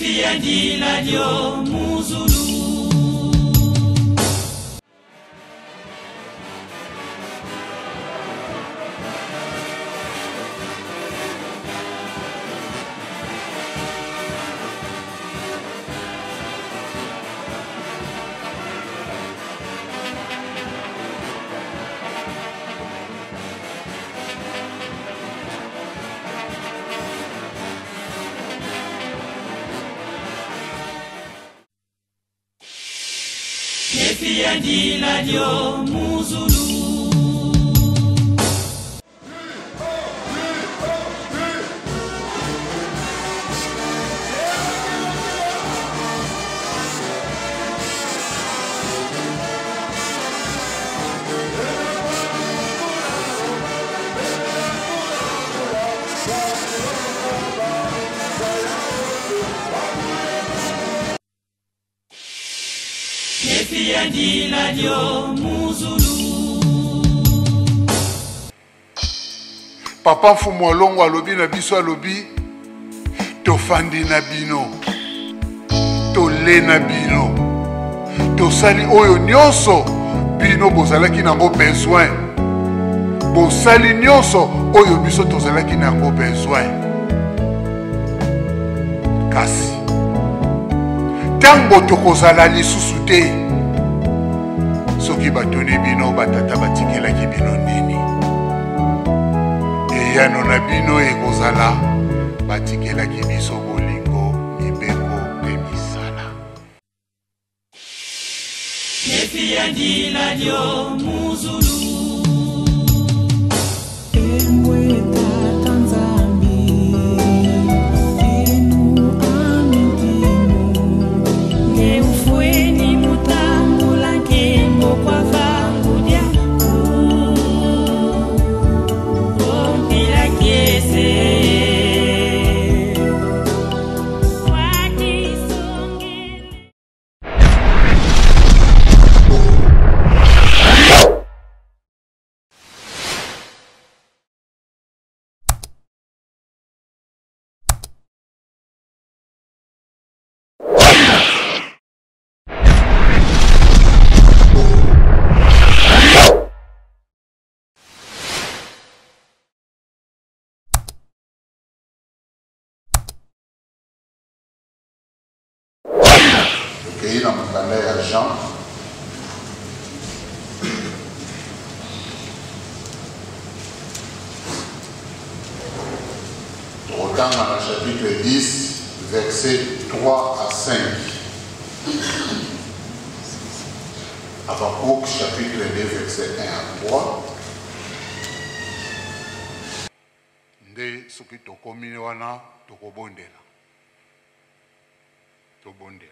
Nefiandila lyo muzulu. Nefiandila lyo muzulu. Nefiandila lyo muzulu. Papa Mfumu Alongo alobi na biso alobi tofandi na bino tole na bino tosali oyo nyonso bino bozalaki nango besoin bosali nyonso oyo biso tozalaki nango besoin kasi tango tokozala lisusu te soki batoni bino batata batikelaki bino nini eyano na bino ekozala batikelaki biso bolingo mibeko mpe misala. Nefiandila lyo muzulu. Pays dans mon à Jean. Autant dans le chapitre 10, versets 3 à 5. Habakkuk, chapitre 2, versets 1 à 3. Nde soki tokomi wana tokobondela. Tobondela.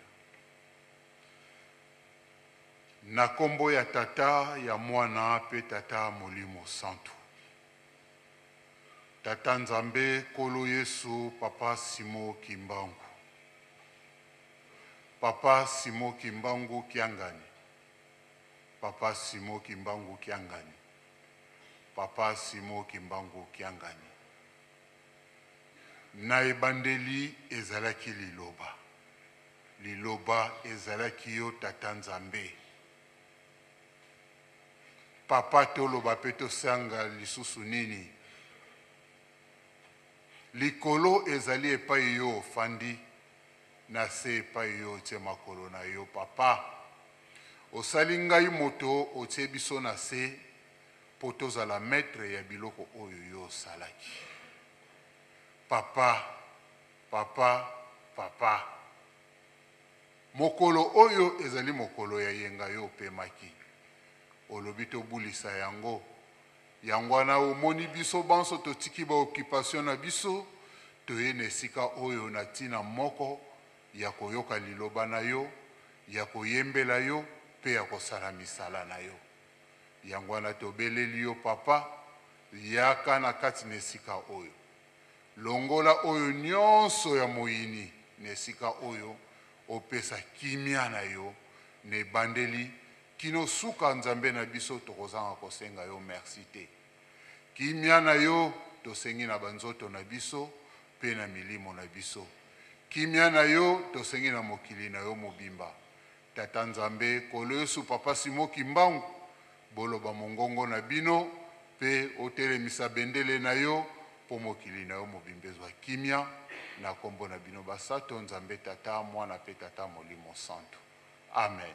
Na kombo ya tata ya mwana pe tata molimo santu. Tata Nzambe Kolo Yesu Papa Simo Kimbangu. Papa Simo Kimbangu Kiangani. Papa Simo Kimbangu Kiangani. Papa Simo Kimbangu Kiangani. Na ebandeli ezalaki liloba. Liloba ezalaki yo tata Nzambe. Papa toloba peto sanga lisusu nini. Likolo ezali epai yo fandi na se epai yo tie makolo na yo papa. Osali ngai moto otie biso na se po tozala maître ya biloko oyo yo salaki. Papa, papa, papa. Mokolo oyo ezali mokolo ya yenga yo pemaki. Olobi tobulisa yango. Yangwana omoni biso banso totiki ba occupation na biso toye nesika oyo na tina moko ya koyoka liloba na yo ya koyembela yo pe ya kosala misala na yo. Yangwana tobeleli yo papa yaka na kati nesika oyo. Longola oyo nyonso ya moyini nesika oyo opesa kimia na yo ne bandeli kino suka Nzambe na biso tokozanga kosenga yo merci te. Kimia na yo tosengi na banzoto na biso pe na milimo na biso. kimia na yo tosengi na mokili na yo mobimba. Tata Nzambe kolo Yesu papa Simo Kimbangu boloba mongongo na bino pe otelemisa bendele na yo po mokili na yo mobimbezwa kimia na kombo na bino basato Nzambe tata mwana pe tata molimo santo. Amen.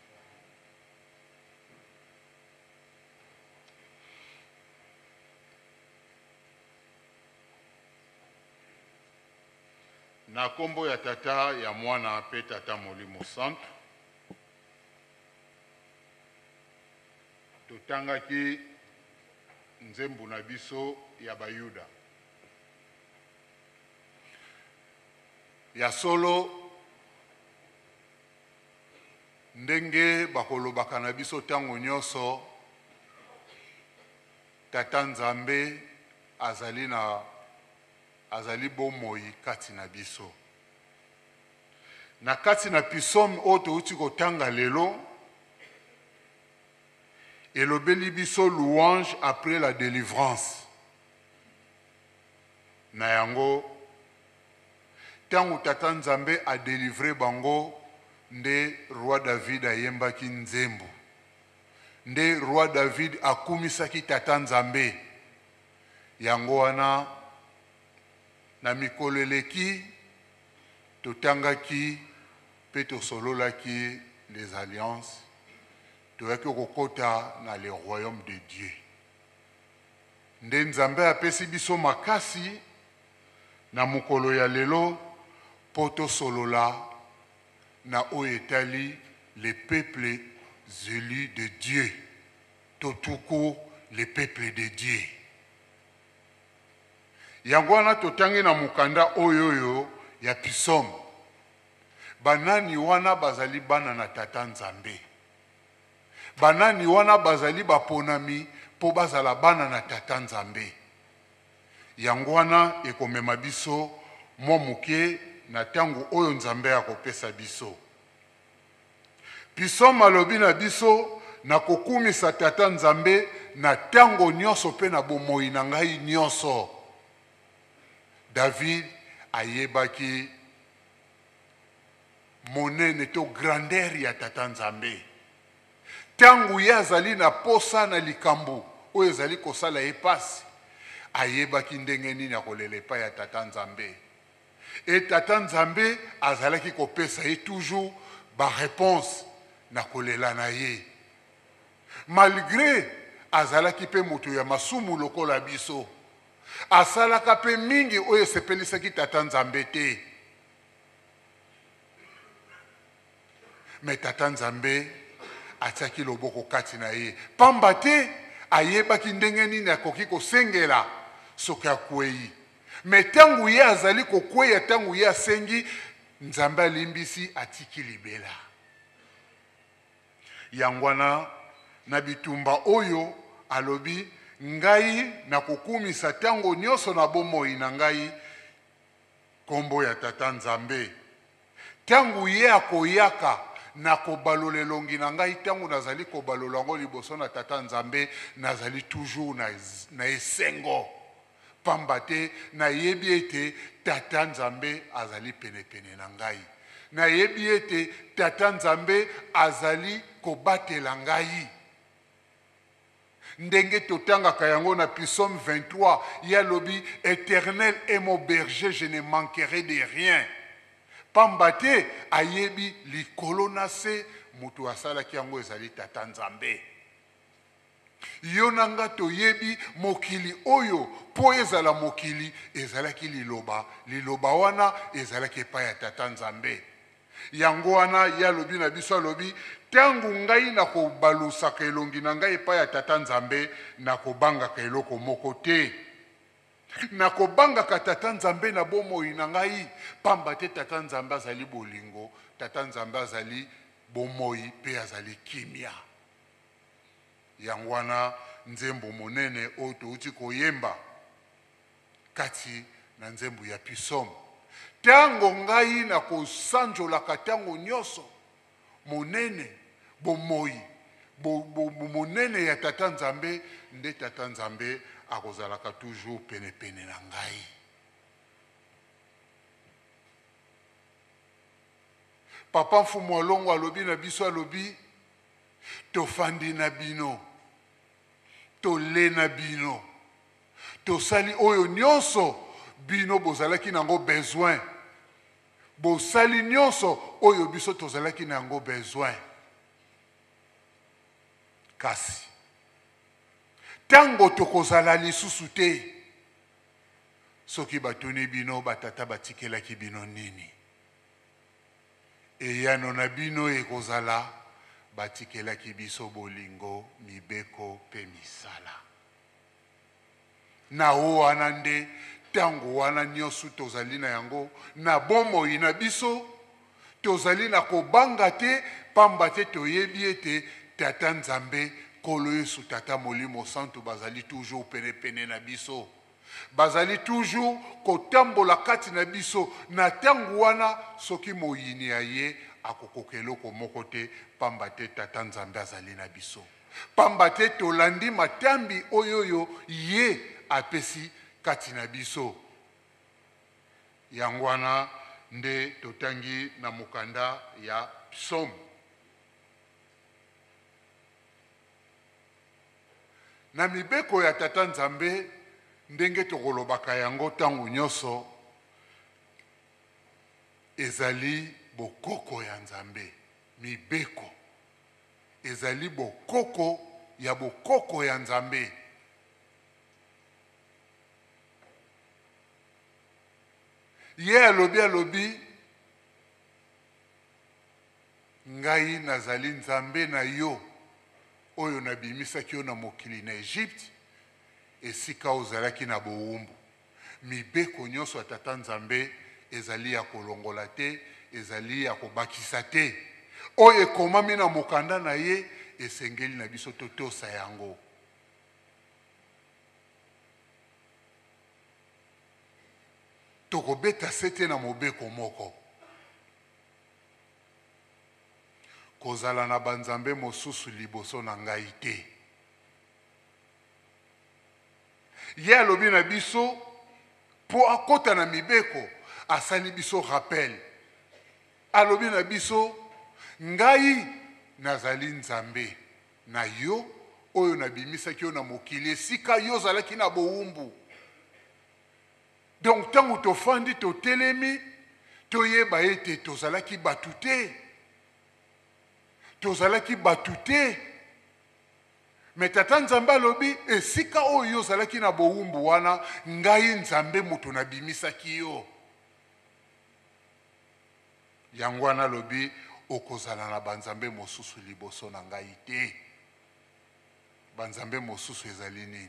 Na kombo ya tata ya mwana pe tata molimo santo. Totangaki nzembo na biso ya Bayuda. Ya solo ndenge bakolobaka na biso tango nyonso tata Nzambe azali bomoi kati na biso. Na kati na Psaume oyo touti kotanga lelo elobeli biso louange après la délivrance. Na yango tango tata Nzambe a délivré bango nde roi David ayembaki nzembo. Nde roi David akumisaki tata Nzambe. Yango wana na mikolo eleki totangaki pe tosololaki les alliances. Toyaki kokota na le royaume de Dieu. Nde Nzambe apesi biso makasi na mokolo ya lelo poto solola na oyo etali les peuples élus de Dieu. Totuku les peuples de Dieu. Yango wana totangi na mukanda oyoyo ya Psaume. Banani wana bazali bana na tata Nzambe. Banani wana bazali baponami po bazala bana na tata Nzambe. Yango wana ekomema biso mwa muke na tango oyo Nzambe akopesa biso. Psaume alobi na biso na kokumisa tata Nzambe na tango nyonso pe na bomoi na ngai nyonso. David ayebaki monene to grandeur ya tata Nzambe. Tangu ye azali na posa na likambo oyo ezali kosala epasi ayebaki ndenge nini akolela epai ya tata Nzambe. E tata Nzambe azalaki kopesa ye toujours ba réponse na kolela na ye. Malgré azalaki pe moto ya masumu lokola biso. Asalaka pe mingi oyo esepelisaki tata Nzambe te. Me tata Nzambe atiaki loboko kati na ye. Pamba te ayebaki ndenge nini akoki kosengela soki akwei. Me tangu ye azali kokweya tangu ye asengi Nzambe alimbisi atiki libela. Yangwana na bitumba oyo alobi ngai na kokumisa tango nyonso na bomoi na ngai kombo ya tata Nzambe. Tangu ye akoyaka na kobalola elongi na ngai tango nazali kobalola ngo liboso na tata Nzambe nazali toujours na esengo. Pamba te na yebi ete tata Nzambe azali pene na ngai. Na yebi ete tata Nzambe azali kobatela ngai. Ndenge totangaka yango na Psaume 23 ya lobi Éternel est mon berger, je ne manquerai de rien. Pamba te ayebi likolo na se mutu asalaki yango ezali tata Nzambe. Yo nanga toyebi mokili oyo po ezala mokili ezalaki liloba wana ezalaki epai ya tata Nzambe. Yango wana ya lobi na biso lobi tangu ngai na kobalusaka elongi na ngai epai ya tata Nzambe na kobangaka eloko moko te. Na kobangaka tata Nzambe na bomoi na ngai pamba te tata Nzambe azali bolingo, tata Nzambe azali bomoi pe azali kimia. Yango wana nzembo monene oyo touti koyemba kati na nzembo ya Psaume. Tango ngai na kosanjolaka tango nyonso monene bomoi monene ya tata Nzambe nde tata Nzambe akozalaka toujours pene na ngai. papa mfumu alongo alobi na biso alobi tofandi na bino tole na bino tosali oyo nyonso bino bozalaki nango besoin bosali nyonso oyo biso tozalaki nango besoin kasi tango tokozala lisusu te soki batuni bino batata batikelaki bino nini eyano na bino ekozala batikelaki biso bolingo mibeko pe misala na wana nde tango wana nyonso tozali na yango na bomoi na biso tozali na kobanga te pamba te toyebi ete tata nzambe kolo Yesu tata molimo santo bazali toujours pene na biso bazali toujours kotambola kati na biso na tango wana soki moyini ya ye akokokela eloko moko te pamba te tata nzambe azali na biso pamba te tolandi matambi oyoyo ye apesi kati na biso yango wana nde totangi na mokanda ya psaume na mibeko ya tata nzambe ndenge tokolobaka yango tango nyonso ezali bokoko ya nzambe mibeko ezali bokoko ya nzambe ye alobi ngai nazali nzambe na yo oyo nabimisaki yo na mokili na Egypte esika ozalaki na bowumbu mibeko nyonso ya tata nzambe ezali ya kolongola te ezali ya kobakisa te oyo ekomami na mokanda na ye esengeli na biso totosa yango tokobeta sete na mobeko moko kozala na banzambe mosusu liboso na ngai te ye alobi na biso po akota na mibeko asali biso rappel alobi na biso ngai nazali nzambe na yo oyo nabimisaki yo na mokili esika yo ozalaki na bowumbu donc tango tofandi totelemi toyeba ete tozalaki batu te me tata nzambe alobi esika oyo yo ozalaki na bowumbu wana ngai nzambe moto nabimisaki yo yango wana alobi okozala na banzambe mosusu liboso na ngai te banzambe mosusu ezali nini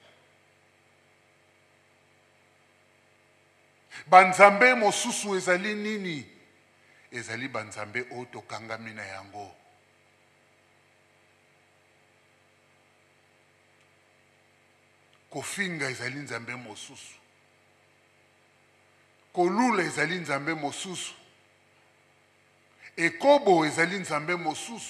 banzambe mosusu ezali nini ezali banzambe oyo tokangami na yango kofinga ezali nzambe mosusu kolula ezali nzambe mosusu ekobo ezali nzambe mosusu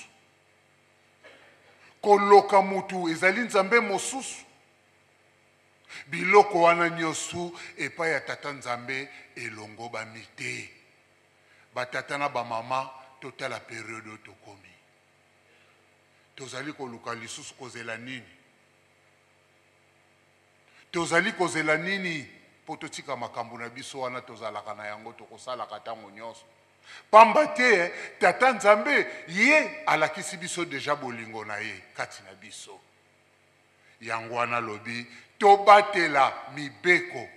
koloka mutu ezali nzambe mosusu biloko wana nyonso epai ya tata nzambe elongo bamite batata na bamama totala periode oyo tokomi tozali koluka lisusu kozela nini tozali kozela nini po totika makambo na biso wana tozalaka na yango tokosalaka ntango nyonso pamba te tata nzambe ye alakisi biso deja bolingo na ye kati na biso yango wana lobi tobatela mibeko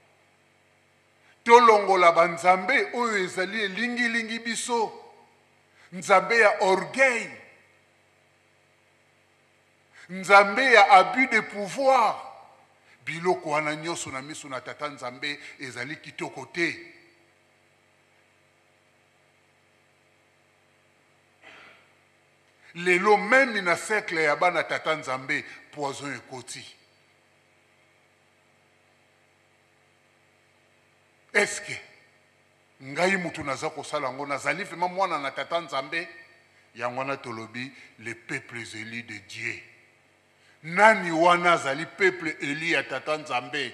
tolongola banzambe oyo ezali elingilingi biso nzambe ya orgueil nzambe ya abus de pouvoir biloko wana nyonso na miso na tata nzambe ezali kitoko te lelo même na cercle ya bana tata nzambe poison ekoti eske ngai mutu naza kosala ngo nazali fema mwana na tata nzambe yango na tolobi les peuples élus de Dieu nani wana azali peuple élu ya tata nzambe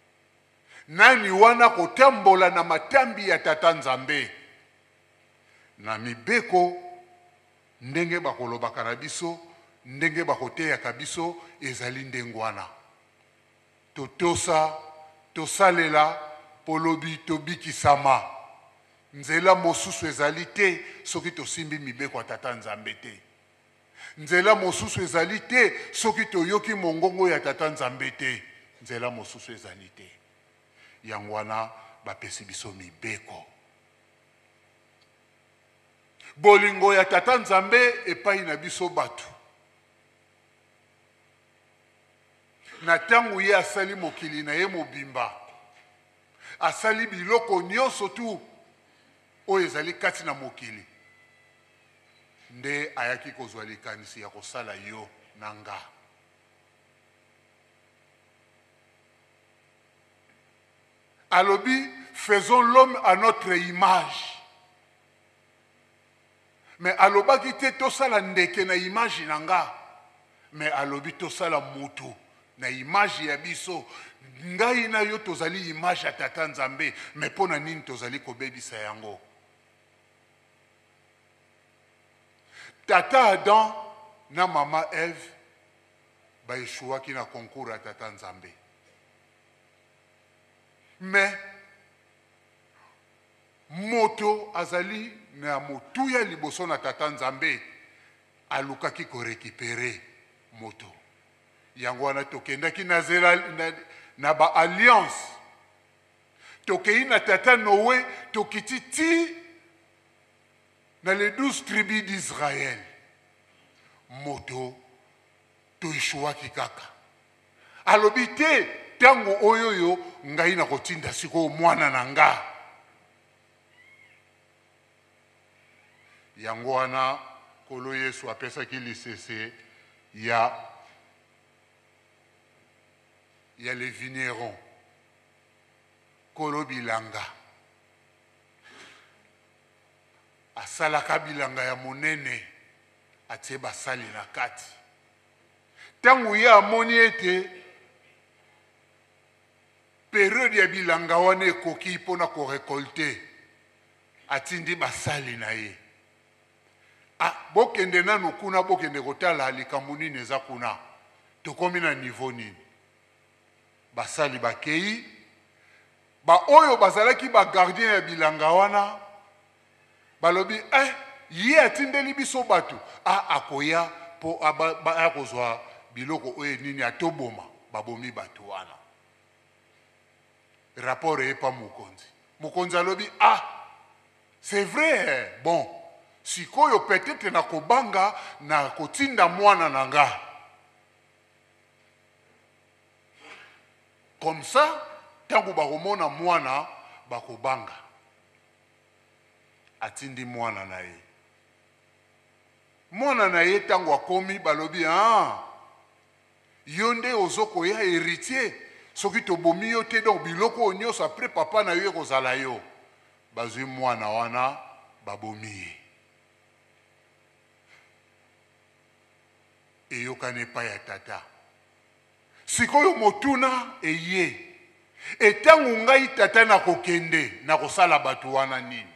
nani wana kotambola na matambi ya tata nzambe na mibeko ndenge bakolobaka na biso ndenge bakoteyaka biso ezali ndenge wana totosa tosalela polobi tobikisama nzela mosusu ezali te soki tosimbi mibeko ya tata nzambe te nzela mosusu ezali te soki toyoki mongongo ya tata nzambe te nzela mosusu ezali te yango wana bapesi biso mibeko bolingo ya tata nzambe epai na biso bato na ntango ye asali mokili na ye mobimba asali biloko nyonso tu oyo ezali kati na mokili nde ayaki kozwa likanisi ya kosala yo na nga alobi faisons l'homme à notre image mais alobaki te tosala ndeke na image na nga mais alobi tosala mutu na image ya biso ngai na yo tozali image ya tata nzambe mais pona nini tozali kobebisa yango tata Adam na mama Eve baeshuaki na concours ya tata nzambe mais moto azali na motuya liboso na tata nzambe alukaki korekipere moto yango wana tokendaki na zela na ba alliance tokei na tata Noé tokiti ti na les 12 tribus d'Israël moto toishuaki kaka alobi te tango oyoyo ngai na kotinda siko mwana na nga yango wana kolo Yesu apesaki lisese ya les vignerons kolo bilanga asalaka bilanga ya monene atie basali na kati tango ye amoni ete periode ya bilanga wana ekoki mpona korekolte atindi basali na ye bokende nanu kuna bokende kotala likambo nini eza kuna tokomi na niveau nini basali bakei baoyo bazalaki bagardien ya bilanga wana balobi ye atindeli biso bato akoya mpo akozwa biloko oyo nini atoboma babomi bato wana rapport eyepa mokonzi alobi c'est vrai bon sikoyo peut-être na kobanga na kotinda mwana na nga comme ça tango bakomona mwana bakobanga atindi mwana na ye tango akomi balobi yo nde ozokoya héritier soki tobomi yo te donc biloko nyonso après papa na yo ekozala yo bazwi mwana wana babomi ye eyokana epai ya tata sikoyo motuna eye etango ngai tata na kokende na kosala bato wana nini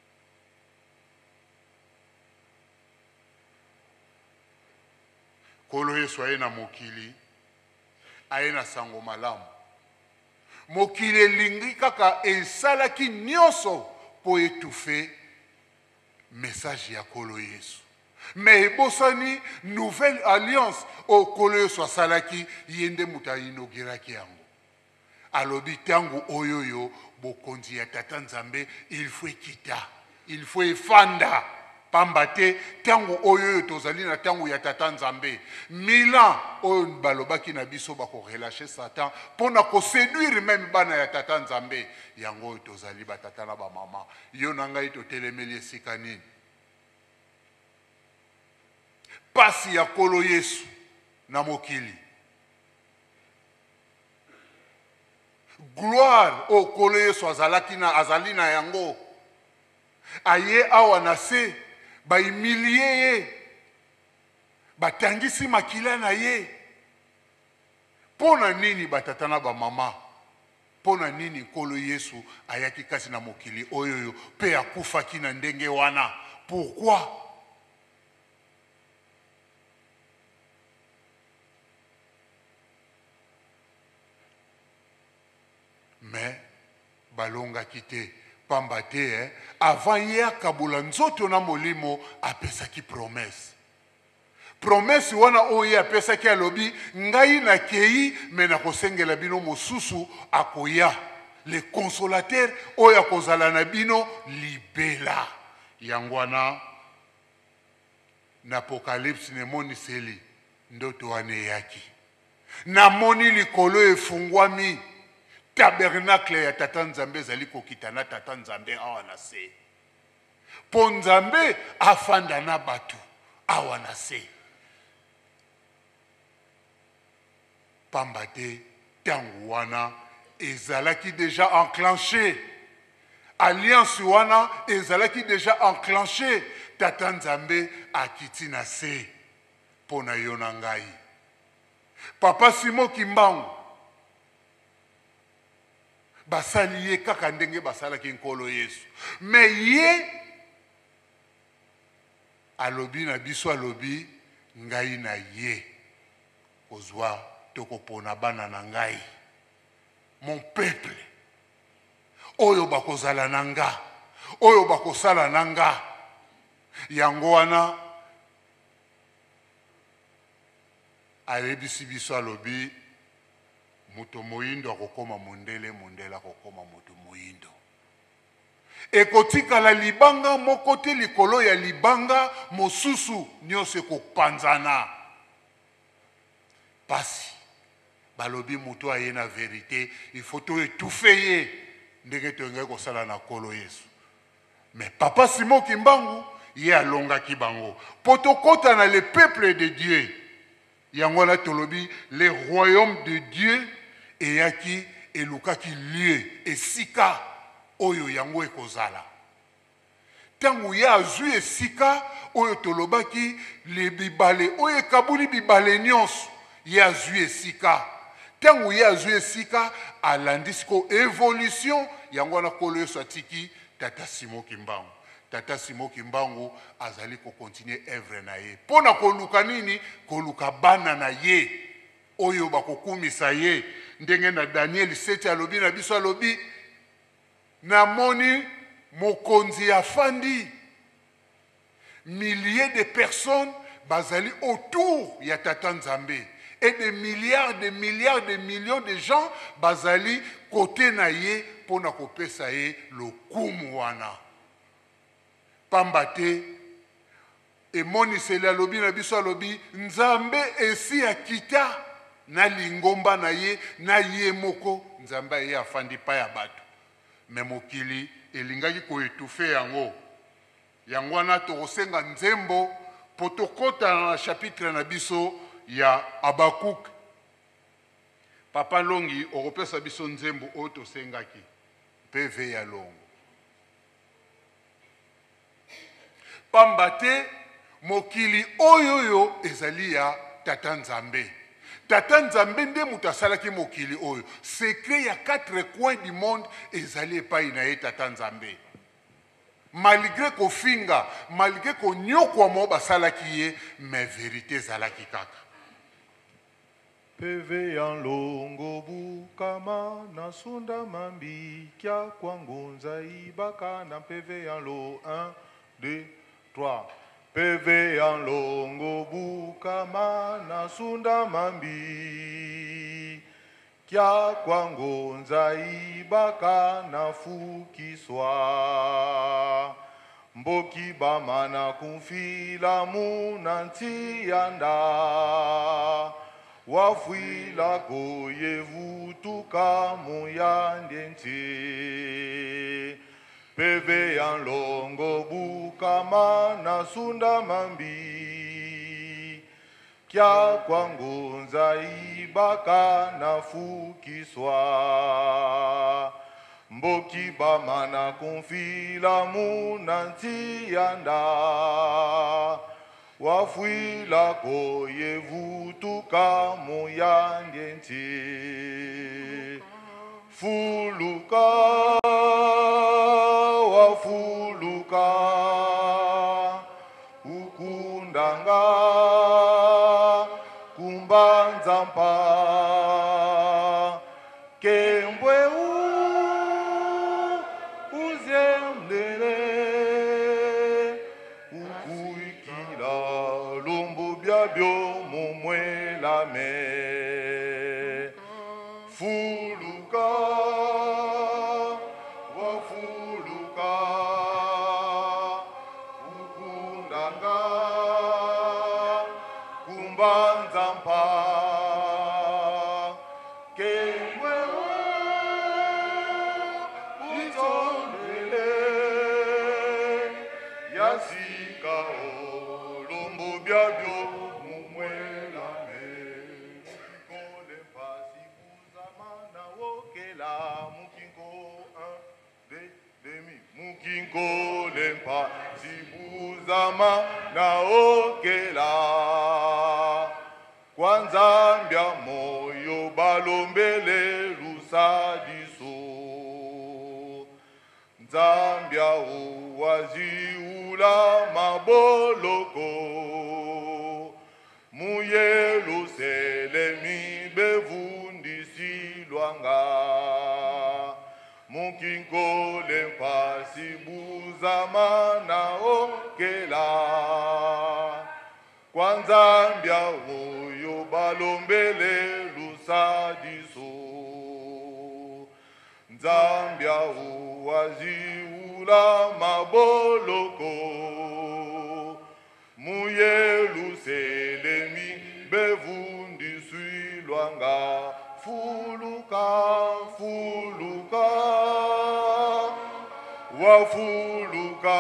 kolo Yesu aye na mokili aye na sango malamu mokili elingi kaka esalaki nyonso po etufe message ya kolo Yesu mais ebosani nouvelle alliance o kolo Yesu asalaki ye nde moto ainogiraki yango alobi tango oyoyo bokonzi ya tata nzambe il faut ekita il faut efanda pamba te tango oyoyo tozali na tango ya tata nzambe milan oyo balobaki na biso bakorelache satan mpona koséduire meme bana ya tata nzambe yango oyo tozali batata na bamama yo na ngai totelemeli esika nini pasi ya kolo Yesu na mokili gloire o kolo Yesu azali na yango aye awa na se baimilie ye batangisi makila na ye pona nini batata na bamama pona nini kolo Yesu ayaki kasi na mokili oyoyo pe akufaki na ndenge wana Pourquoi? Mais balonga quitté pamba te avant hier kabula nzoto na molimo apesaki promesse. Promesse wana oye apesaki alobi ngai na kei me na kosengela bino mosusu akoya le consolateur oya kozala na bino libela. Yangwana na Apocalypse ne moniseli ndoto wane yaki. Na moni likolo efungwami tabernacle ya tata Nzambe zali kokita na tata Nzambe awa na se. Po Nzambe afanda na batu awa na se. Pamba te tangu wana ezalaki déjà enclenché. Alliance wana ezalaki déjà enclenché. Tata Nzambe akiti na se pona yo na ngai. Papa Simon Kimbangu basali ye kaka ndenge basalaki nkolo Yesu. Mais ye alobi na biso alobi ngai na ye kozwa tokopona bana na ngai. Mon peuple oyo bakozala na nga, oyo bakosala na nga. Yango wana ayebisi biso alobi muto moyindo akokoma mondele, mondele akokoma muto moyindo. Ekotika la libanga moko te likolo ya libanga mosusu nyonso ekopanzana. Pasi balobi muto aye na vérité, il faut to étouffer ye ndenge toyenge kosala na kolo Yesu. Mais Papa Simon Kimbangu ye alongaki bango potokota na le peuple de Dieu. Yango na tolobi le royaume de Dieu eyaki elukaki lieu esika oyo yango ekozala. Tangu ya azwi esika oyo tolobaki le bibale oyo kabuli bibale nyonso ya azwi esika. Tangu ya azwi esika alandisiko évolution yango na kolo Yesu atiki tata Simon Kimbangu. Tata Simon Kimbangu azali ko continuer œuvre na ye. Pona koluka nini? Koluka bana na ye oyo bakokumisa ye. Ndenge na Daniel 7 alobi na biso alobi na moni mokonzi afandi. Milliers de personnes bazali autour ya tata Nzambe. Et des milliards, des milliards, des millions de gens bazali côté na ye pona kopesa ye lokumu wana. Pambate emoniseli alobi na biso alobi Nzambe esi akita na lingomba na ye na ye moko Nzambe ye afandi pa ya bato. Me mokili elingaki ko étouffer yango. Yango wana tokosenga nzembo potokota na chapitre na biso ya Abakuk. Papa Longi okopesa biso nzembo oyo tosengaki PV ya longo. Pambate mokili oyoyo ezali ya tata Nzambe. Tata Nzambe nde mutasalaki mokili oyo. Secret ya 4 coins du monde ezali epai na ye tata Nzambe. Malgré kofinga, malgré konyokwa mo basalaki ye, mais vérité ezalaki kaka. PV ya longo bukama na sunda mambi kya kwangunza ibaka na PV ya lo 1, 2, 3. PV ya longo bukama na sunda mambi kya kwangunza ibaka na fukiswa mboki bamana kumfila munanti yanda wafwila koye vutuka muyandente. PV ya longo bukama na sunda mambi kya kwangunza ibaka na fukiswa mboki bamana kumfila munanti yanda wafwila koye vutuka muyandente. Fuluka wafuluka kumbanzampa kembwe uzemlele ukuikila lumbu byabyo mumwelame fuluka wafuluka ukundanga kumbanzampa kembwe uzomlele yasika olumbu byabyo mumwelame kole pasi kuzamana wokela mukingo mukingo lempa sibuzama naokela kwanzambya moyo balombele lusadiso nzambya uwaziula maboloko muyelusele mibefundisilwanga mukinkole mpasi buzama naokela kwanzambya oyo balombele lusadiso nzambya uwaziula maboloko muyeluselemi bevundisilwanga fuluka fuluka wafuluka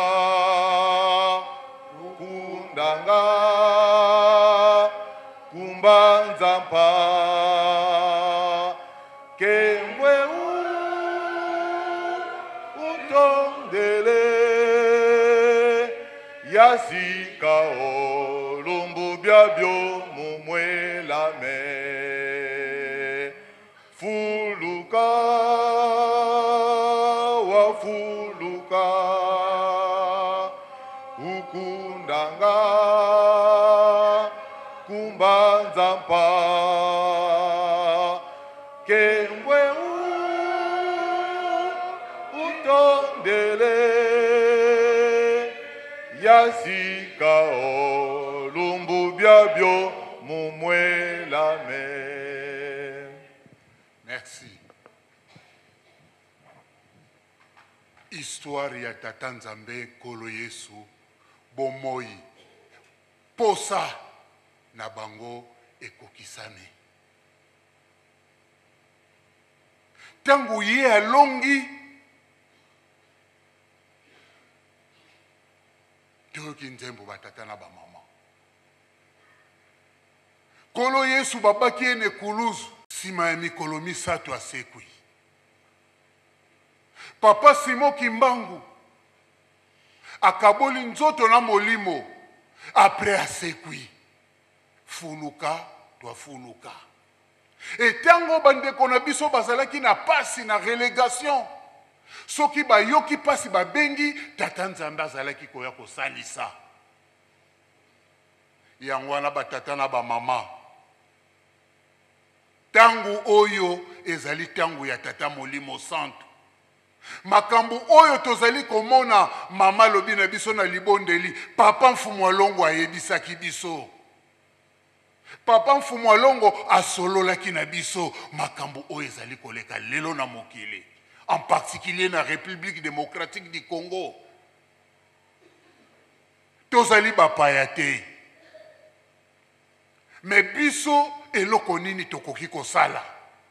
kundanga kumbanzampa kembwe utondele yasika olumbu byabyo mumwelame fuluka wafuluka ukundanga kumbanzampa kembwe utondele yasika olumbu byabyo mumwelame. Merci. Histoire ya Tata Nzambe Nkolo Yesu bomoi posa na bango ekokisami. Tangu ye alongi toyoki nzembo batata na bamama. Nkolo Yesu babaki ene kuluzu sima ya mikolo misato asekwi. Papa Simon Kimbangu akaboli nzoto na molimo apres asekwi. Fuluka to fuluka. Etango bandeko na biso bazalaki na pasi na relégation. Soki bayoki pasi babengi Tata Nzambe azalaki koya kosalisa. Yango wana batata na bamama. Tangu oyo ezali tangu ya Tata Molimo Santo. Makambo oyo tozali komona mama lobi na biso na libondeli. Papa Mfumu Alongo ayebisaki biso. Papa Mfumu Alongo asololaki na biso. Makambo oyo ezali koleka lelo na mokili. En particulier na République démocratique du Congo. Tozali bapaya te. Mais biso eloko nini tokoki kosala.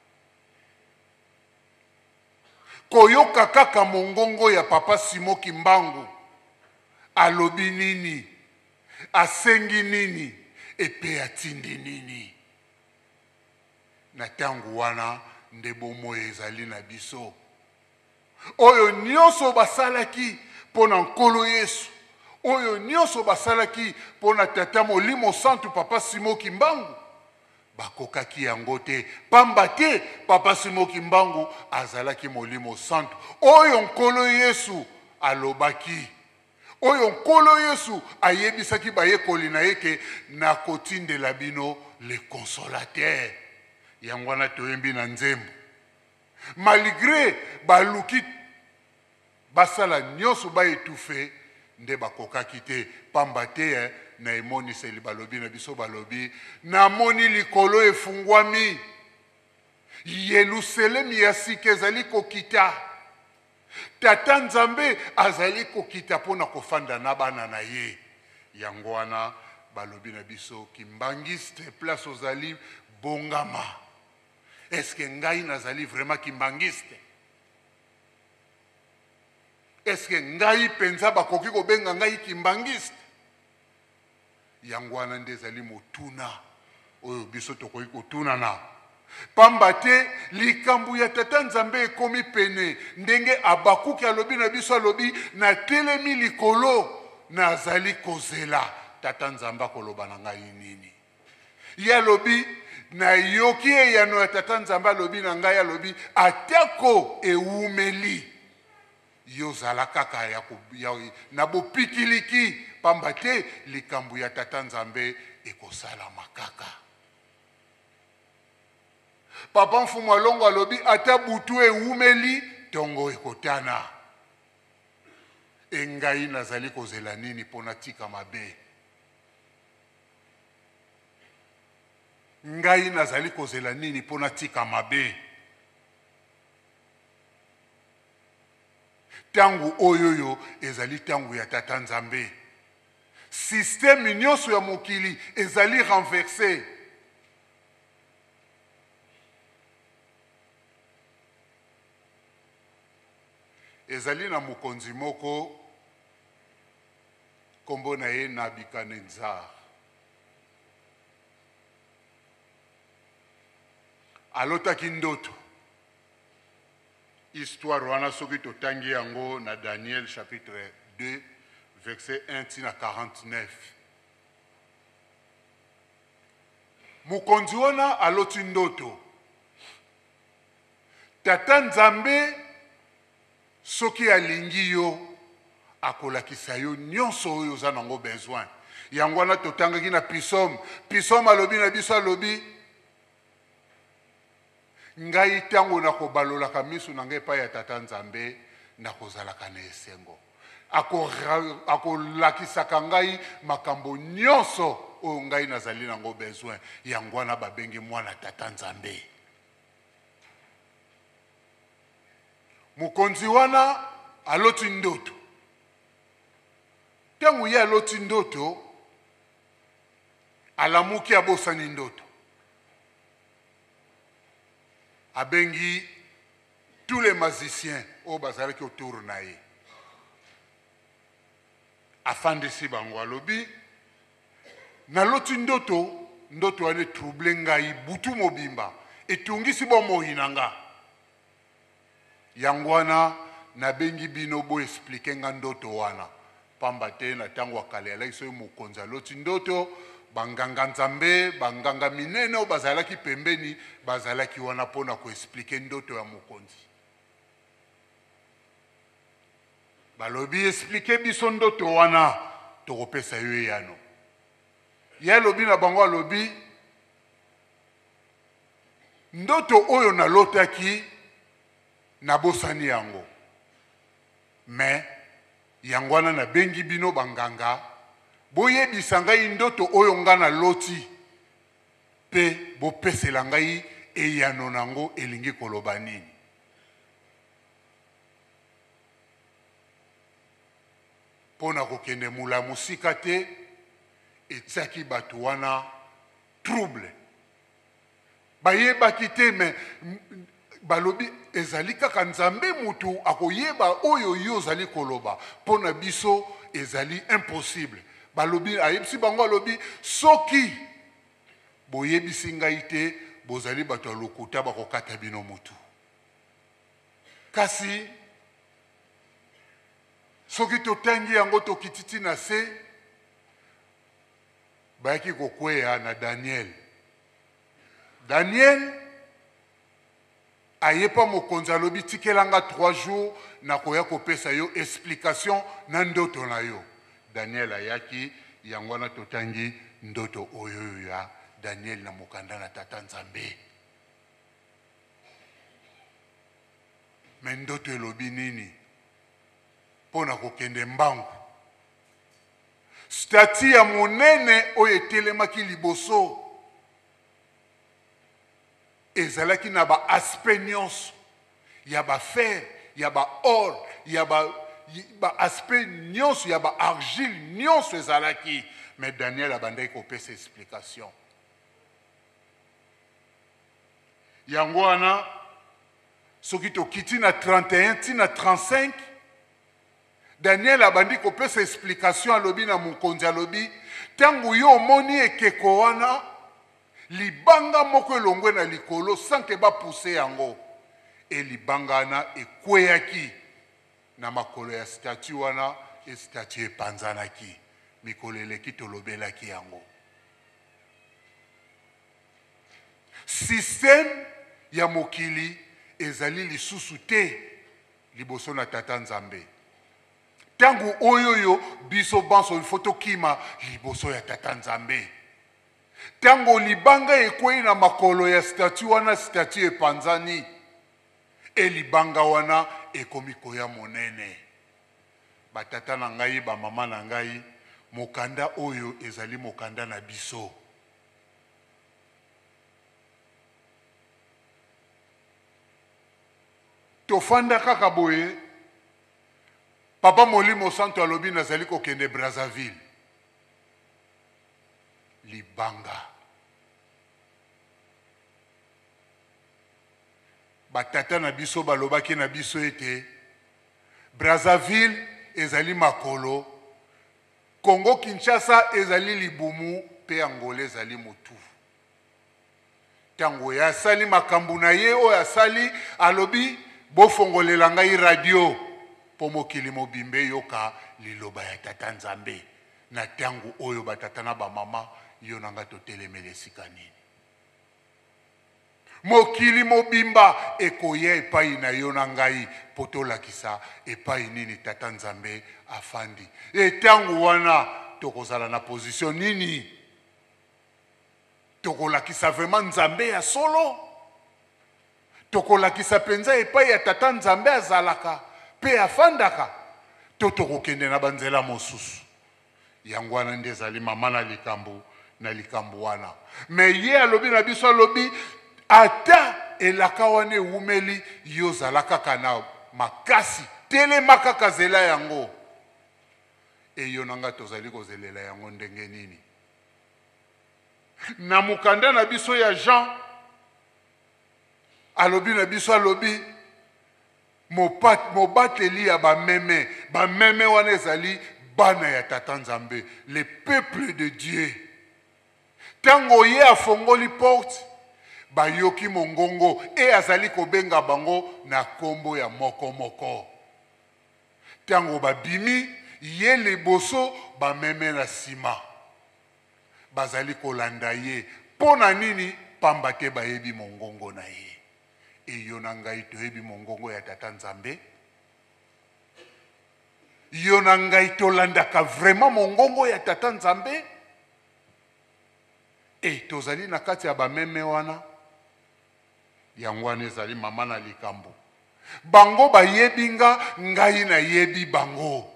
Koyoka kaka mongongo ya Papa Simon Kimbangu. Alobi nini. Asengi nini. Epe atindi nini. Na tangu wana ndebomo ezali na biso. Oyo nyonso basalaki pona Nkolo Yesu. Oyo nyonso basalaki pona Tata Molimo Santo Papa Simon Kimbangu. Bakokaki yango te. Pamba te Papa Simon Kimbangu azalaki Molimo Santo. Oyo Nkolo Yesu alobaki. oyo nkolo Yesu ayebisaki bayekoli na ye ke nakotindela bino le consolateur. Yango wana toyembi na nzembo. Malgré baluki basala nyonso baetufe nde bakokaki te pamba te na emoniseli balobi na biso balobi namoni likolo efungwami Yerusalemu ya sika ezali kokita tata Nzambe azali kokita mpona kofanda na bana na ye. Yango wana balobi na biso kimbangiste place ozali bongama. Est-ce que ngai nazali vraiment kimbangiste? Est-ce que ngai penza bakoki kobenga ngai kimbangiste? Yango wana nde ezali motuna oyo biso tokoki kotuna na pamba te likambo ya tata Nzambe ekomi pene ndenge Abakuki alobi na biso alobi na telemi likolo nazali kozela tata Nzambe akoloba na ngai nini. Ye alobi na yoki eyano ya tata Nzambe alobi na ngai alobi atako eumeli yozala kaka ya na bopikiliki pamba te likambo ya tata Nzambe ekosala makaka. Papa Mfumu Alongo alobi ata butu eumeli tongo ekotana. Engai nazali kozela nini pona tika mabe? Ngai nazali kozela nini pona tika mabe? Tangu oyoyo ezali tangu ya tata Nzambe. Système nyonso ya mokili ezali renversé. Ezali na mokonzi moko kombo na ye Nabukadnezar. Alotaki ndoto. Histoire wana soki totangi yango na Daniel chapitre 2 verset 1 tina 49. Mokonzi wana aloti ndoto. Tata Nzambe soki alingi yo akolakisa yo nyonso oyo oza nango besoin. Yango wana totangaki na Psaume. Psaume alobi na biso alobi ngai tango na kobalolaka misu na ngai pa ya tata Nzambe na kozalaka na esengo. Akolakisaka ngai makambo nyonso oyo ngai nazali nango besoin. Yango wana babengi mwana tata Nzambe. Mokonzi wana aloti ndoto. Tango ye aloti ndoto alamuki abosani ndoto. Abengi tous les magiciens au bazalaki autour na ye. Afandisi bango alobi na loti ndoto ndoto ane trouble ngai butu mobimba etungisi bomoi nanga. Yango wana nabengi bino bo expliquer nga ndoto wana pamba te na tango akale alaki so mokonzi aloti ndoto banganga Nzambe banganga minene o bazalaki pembeni bazalaki wana pona ko expliquer ndoto ya mokonzi. Balobi expliquer biso ndoto wana tokopesa yo yano. Ya lobi na bango alobi ndoto oyo nalotaki nabosani yango. Mais yango wana na bengi bino banganga boyebisa ngai ndoto oyo nga na loti pe bopesela ngai eyano nango elingi koloba nini. Pona kokende mula musika te etiaki bato wana trouble. Bayebaki te me balobi ezali kaka Nzambe mutu akoyeba oyo yo ozali koloba. Pona biso ezali impossible. Balobi ayebisi bango alobi soki boyebisi ngai te bozali bato lokuta bakokata bino mutu. Kasi soki totangi yango tokititi na se bayaki kokweya na Daniel. Daniel ayepa mokonzi alobi tikelanga 3 jours na koya kopesa yo explication na ndoto na yo. Daniel ayaki yangwana totangi ndoto oyo ya Daniel na mokanda na tata Nzambe. Mais ndoto elobi nini? Pona kokende mbangu. Stati ya monene oyo etelemaki liboso. Ezalaki na ba aspect nyonso. Ya ba fer, ya ba or, ya ba aspect nyonso, ya ba argile nyonso ezalaki. Mais Daniel abandaki kopesa explication. Yango wana soki tokiti na 31 ti na 35, Daniel abandi kopesa explication alobi na mokonzi alobi tangu yo omoni ekeko wana libanga moko elongwe na likolo sanke bapuse yango e libanga wana ekweyaki na makolo ya statue wana e statue epanzanaki mikolo eleki tolobelaki yango. Système ya mokili ezali lisusu te liboso na tata Nzambe. Tangu oyoyo biso banso foto kima liboso ya tata Nzambe. Tango libanga ekwei na makolo ya statue wana statue epanzani e libanga wana ekomi koya monene. Batata na ngai ba mama na ngai mokanda oyo ezali mokanda na biso. Tofanda kaka boye Papa Molimo Santo alobi nazali kokende Brazzaville. Libanga. Batata na biso balobaki na biso ete Brazzaville ezali makolo, Congo Kinshasa ezali libumu, pe Angola ezali motu. Tango ya sali makambu na ye o ya sali alobi bofongolela ngai radio po mokili mobimbe yoka liloba ya tata Nzambe na tangu oyo batata na ba mama yo nanga totelemele sika nini. Mokili mobimba ekoye epai na yo na ngai potolakisa epai nini tata Nzambe afandi. E tangu wana tokozala na position nini? Tokolakisa vraiment Nzambe ya solo? Tokolakisa penza epai ya tata Nzambe azalaka pe afandaka? Tokokende na banzela mosusu. Yango wana nde ezali mama na likambo wana. Me ye alobi na biso alobi ata elaka wana ewumeli yo zalaka kana makasi telemaka kazela yango. E yo nanga tozali kozelela yango ndenge nini? Na mukanda na biso ya Jean alobi na biso alobi mobateli ya bameme wana ezali bana ya tata Nzambe, le peuple de Dieu. Tango ye afongoli porte bayoki mongongo e azali kobenga bango na kombo ya moko. Tango babimi ye liboso bameme na sima bazali kolanda ye pona nini? Pamba te bayebi mongongo na ye. E yo na ngai toyebi mongongo ya tata Nzambe? Yo na ngai tolandaka vraiment mongongo ya tata Nzambe? E tozali na kati ya bameme wana yango wana ezali mama na likambo. Bango bayebi nga, ngai na yebi bango.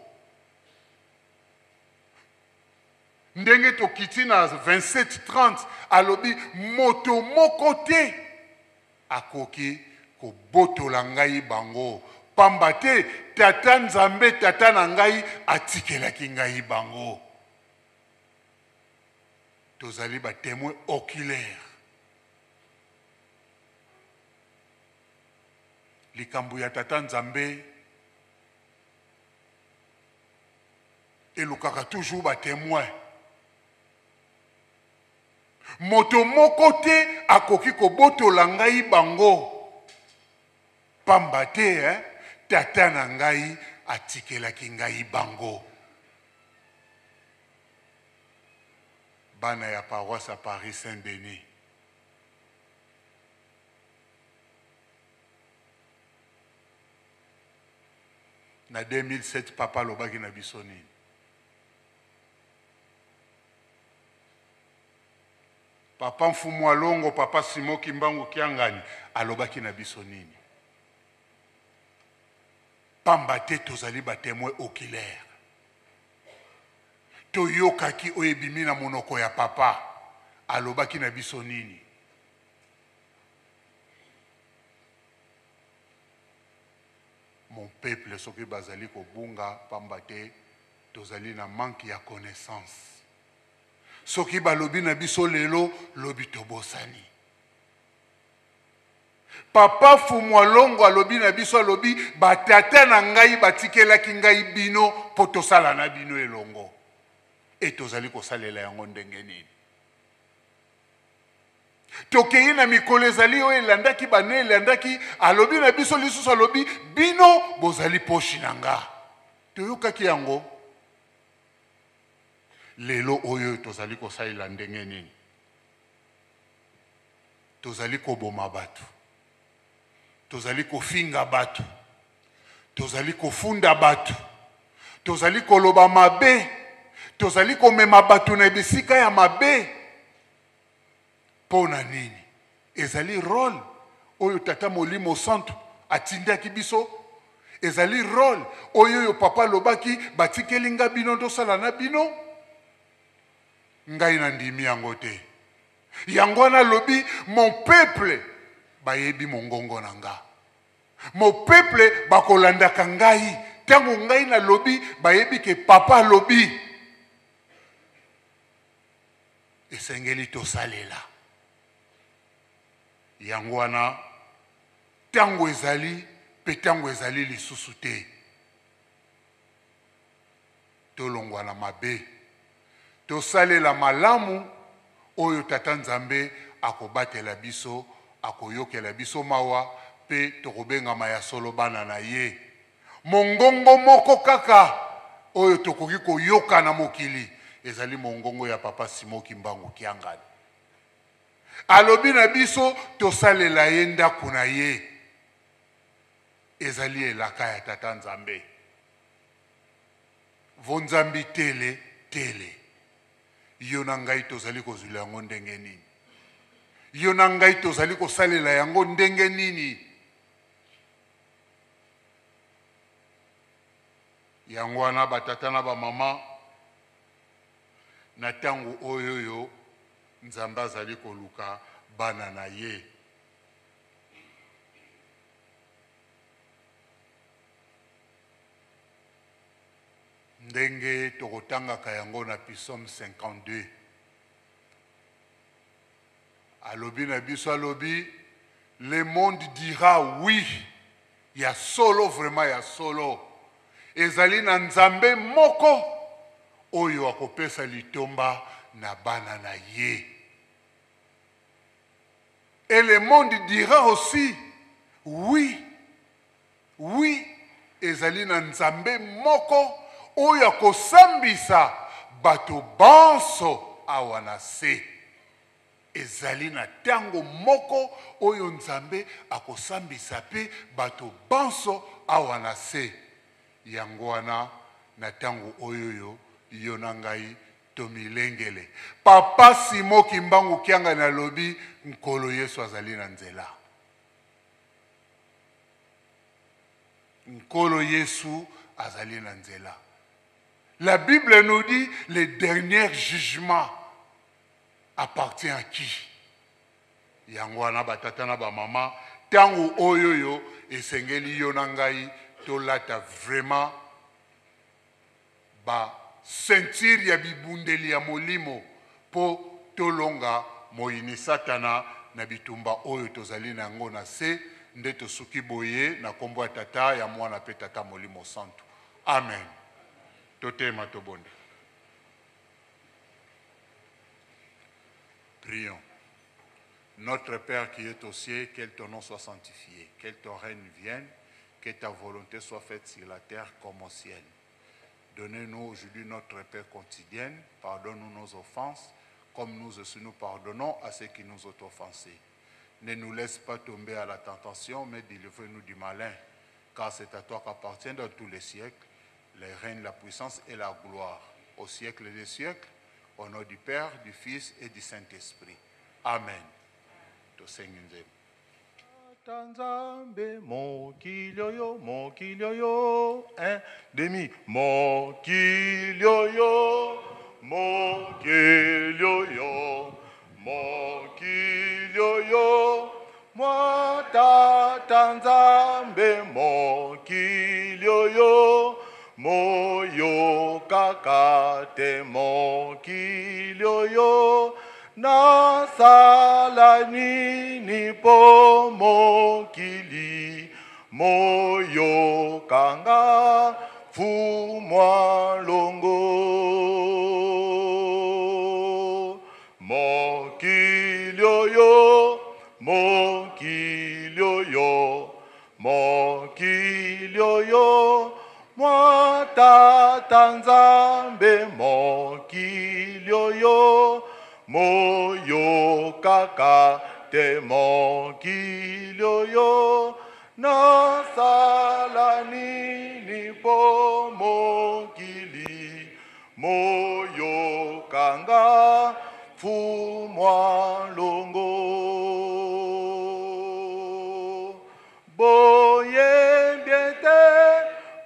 Ndenge tokiti na 27-30 alobi moto moko te akoki kobotola ngai bango. Pamba te tata Nzambe tata na ngai atikelaki ngai bango. Tozali ba témoin oculaire. Likambo ya tata Nzambe elukaka toujours ba témoin. Moto moko te akoki kobotola ngai bango. Pamba te tata na ngai atikelaki ngai bango. Bana ya paroisse à Paris Saint-Denis. Na 2007 papa lobaki na biso nini? Papa Mfumu Alongo, Papa Simo Kimbangu Kiangani, alobaki na biso nini? Pamba te tozali ba témoin oculaire. Toyokaki oyebimi na monoko ya papa, alobaki na biso nini? Mon peuple, soki bazali kobunga, pamba te tozali na manque ya connaissance. Soki balobi na biso lelo, lobi tobosani. Papa Mfumu Alongo alobi na biso alobi batata na ngai batikelaki ngai bino po tosala na bino elongo. E tozali kosalela yango ndenge nini? Tokei na mikolo ezali oyo elandaki bane elandaki alobi na biso lisusu alobi bino bozali poshi na nga. Toyokaki yango. Lelo oyo tozali kosalela ndenge nini? Tozali koboma batu. Tozali kofinga batu. Tozali kofunda batu. Tozali koloba mabe. Tozali komema batu na bisika ya mabe. Pona nini? Ezali rôle oyo tata Molimo Santo atindaki biso. Ezali rôle oyo papa lobaki batikeli nga bino tosala na bino. Ngai na ndimi yango te. Yango na lobi mon peuple bayebi mongongo na nga. Mon peuple bakolandaka ngai. Tango ngai na lobi bayebi ke papa lobi. Esengeli tosalela. Yango wana tango ezali pe tango ezali lisusu te. Tolongwa na mabe. Tosalela malamu oyo tata Nzambe akobatela biso, akoyokela biso mawa pe tokobengama ya solo bana na ye. Mongongo moko kaka oyo tokoki koyoka na mokili ezali mongongo ya papa Simo Kimbangu Kiangani. Alobi na biso tosalela ye ndako na ye. Ezali elaka ya tata Nzambe. Vonzambi tele tele. Yo na ngai tozali kozula yango ndenge nini? Yo na ngai tozali kosalela yango ndenge nini? Yango wana batata na ba mama na tango oyo yo Nzambe azali koluka bana na ye. Ndenge tokotangaka yango na Psaume 52. Alobi na biso alobi, le monde dira oui. Ya solo, vraiment ya solo. Ezali na Nzambe moko oyo akopesa litomba na bana na ye. Et le monde dira aussi oui. Oui, ezali na Nzambe moko oyo akosambisa bato banso awa na se. Ezali na tango moko oyo Nzambe akosambisa pe bato banso awa na se. Yango wana na tango oyo yo na ngai tomilengele. Papa Simo Kimbangu Kiangani na lobi nkolo Yesu azali na nzela. Nkolo Yesu azali na nzela. La Bible nous dit le dernier jugement appartient à qui? Yango wana batata na ba mama tango oyoyo esengeli yo na ngai tolata vraiment ba ceinture ya bibundeli ya molimo po tolonga moyini satana na bitumba oyo tozali na yango na se nde tosuki boye na kombo ya tata ya mwana pe tata Molimo Santo. Amen. Totema tobonde. Prions. Notre Père qui est aux cieux, que ton nom soit sanctifié, que ton règne vienne, que ta volonté soit faite sur la terre comme au ciel. Donnez-nous aujourd'hui notre paix quotidienne, pardonne-nous nos offenses, comme nous aussi nous pardonnons à ceux qui nous ont offensés. Ne nous laisse pas tomber à la tentation, mais délivre-nous du malin, car c'est à toi qu'appartiennent dans tous les siècles les règnes, la puissance et la gloire, au siècle des siècles, au nom du Père, du Fils et du Saint-Esprit. Amen. Tosengi nzembo. Tanzambe mokilioyo, mokilioyo, un demi, mokilioyo, mokilioyo, mokilioyo, mwata tanzambe mokilioyo, moyo kakate mokilioyo, nasala nini po mokili moyo kanga fumwa longo mokilioyo mokilioyo mokilioyo mwata tanzambe mokilioyo moyo kaka te mokilioyo nasala nini po mokili moyo kanga fumwa longo boye biete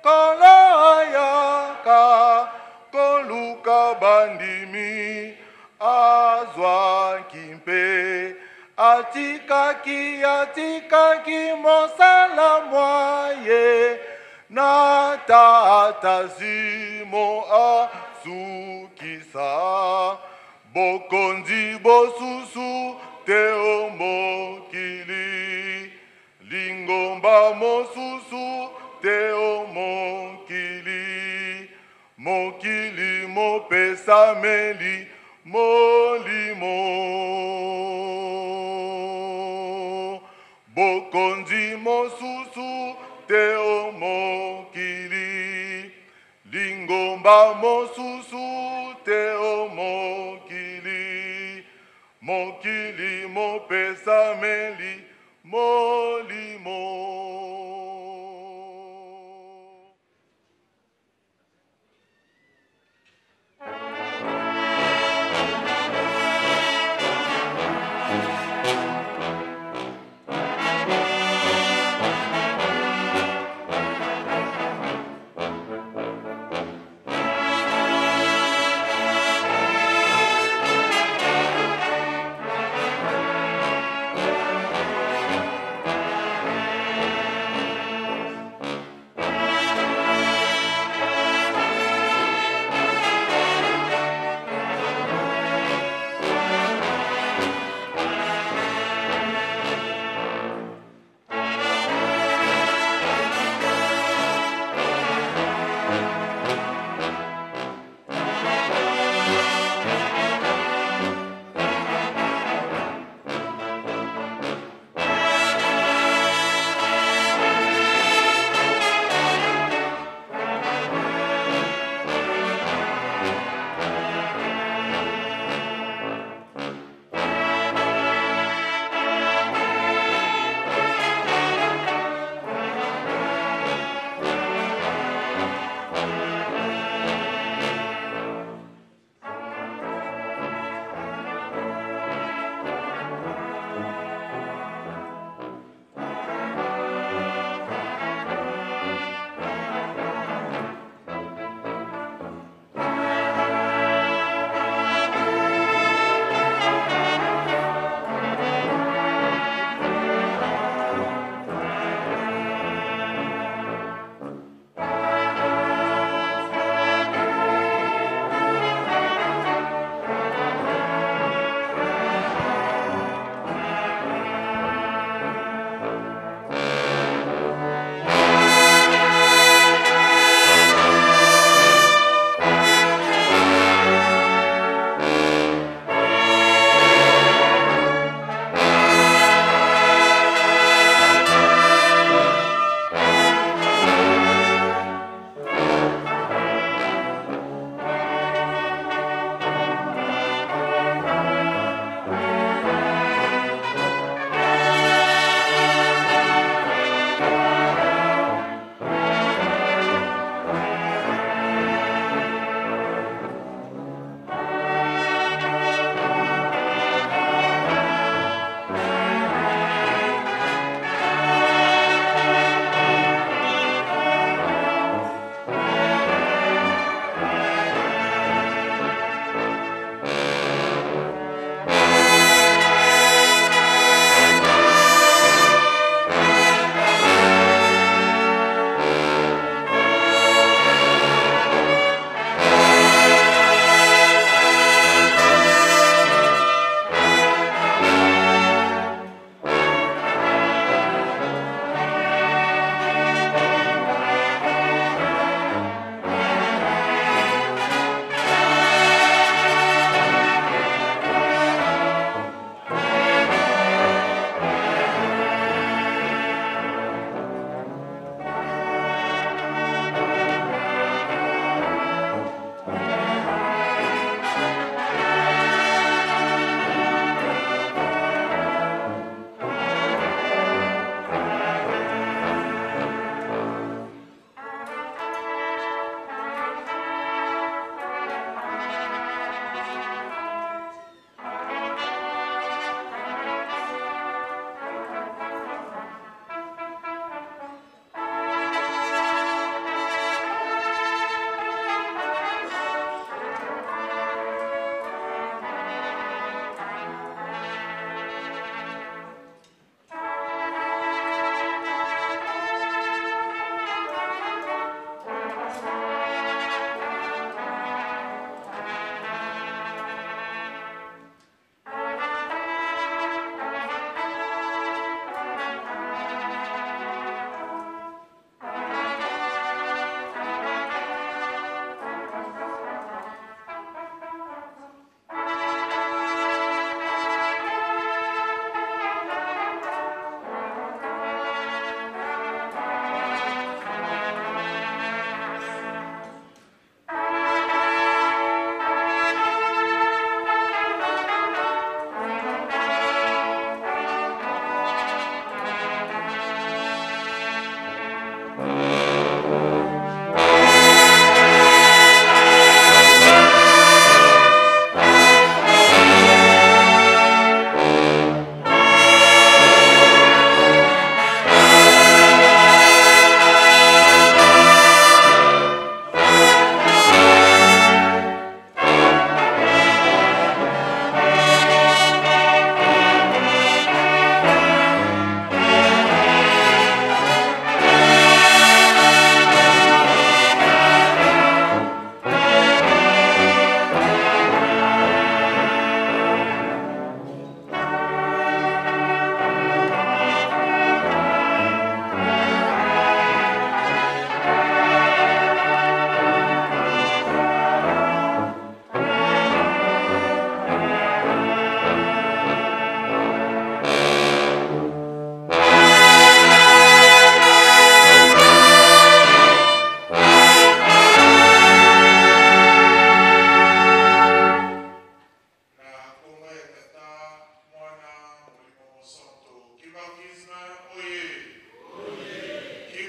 kalayaka koluka bandimi azwa kimpe atikaki mosala mwaye na tata zimo asukisa bokonzi bosusu teo mokili lingomba mosusu teo mokili mokili mopesameli molimo bokonzi mosusu teo mokili lingomba mosusu teo mokili mokili mopesameli molimo.